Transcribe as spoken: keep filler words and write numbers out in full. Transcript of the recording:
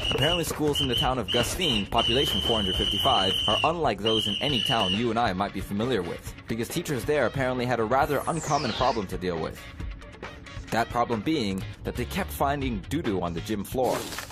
Apparently schools in the town of Gustine, population four hundred fifty-five, are unlike those in any town you and I might be familiar with, because teachers there apparently had a rather uncommon problem to deal with. That problem being that they kept finding doo-doo on the gym floor.